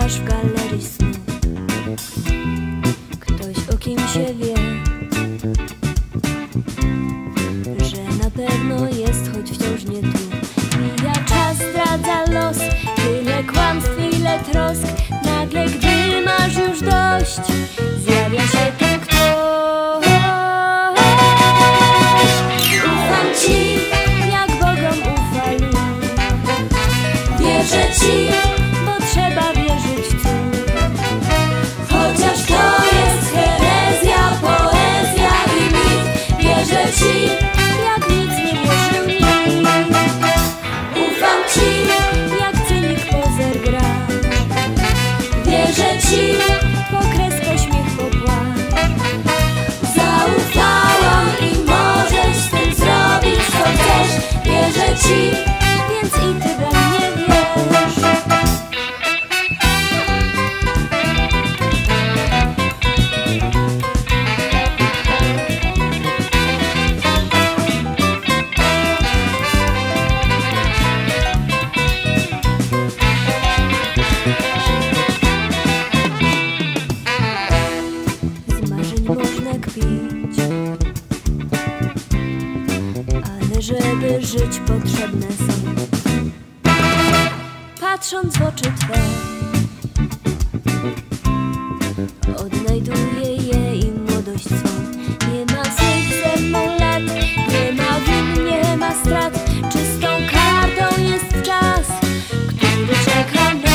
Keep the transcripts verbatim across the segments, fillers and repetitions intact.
twarz w galerii snu. Ktoś o kim się wie, że na pewno jest, choć wciąż nie tu. Mija czas, zdradza los, tyle kłamstw, ile trosk. Nagle, gdy masz już dość, zjawia się ten ktoś. Ufam ci, jak Bogom ufa lud. Wierzę ci, bo trzeba wierzyć w cud. Chociaż to jest herezja, poezja i mit. Wierzę ci, jak nic nie wierzył nikt. Ufam ci, jak cynik pozer gra. Wierzę ci, po kresko śmiech popłacz. Zaufałam i możesz z tym zrobić co chcesz. Wierzę ci, więc i ty we mnie wierz. Z marzeń można kpić, ale żeby żyć potrzebne są. Patrząc w oczy twe, odnajduję je i młodość swą. Nie ma złych ze mną lat, nie ma win, nie ma strat. Czystą kartą jest czas, który czeka nas.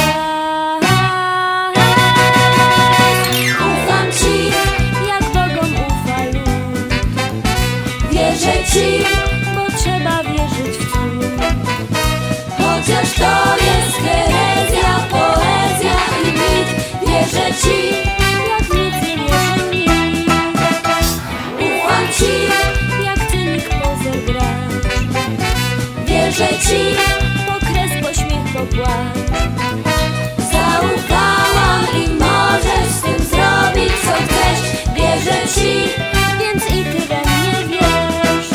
Ufam ci, jak Bogom ufa lud. Wierzę ci, bo trzeba wierzyć w cud. Chociaż to jest herezja, poezja i mit. Wierzę ci, jak nic nie wierzy nikt. Ufam ci, jak cynik pozer grasz. Wierzę ci, po kresko śmiech popłacz. Zaufałam i możesz z tym zrobić co chcesz. Wierzę ci, więc i ty we mnie wierz.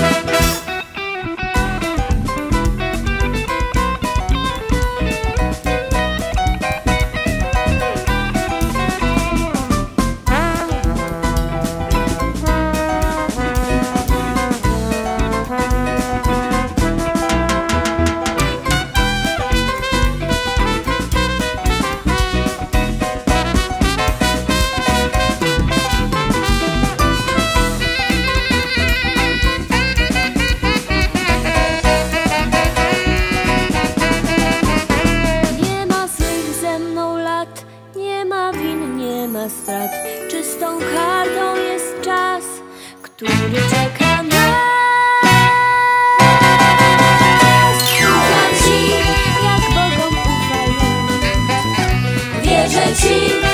Nie ma złych ze mną lat, nie ma win, nie ma strat. Czystą kartą jest czas, który czeka nas. Ufam ci, jak Bogom ufa lud. Wierzę ci,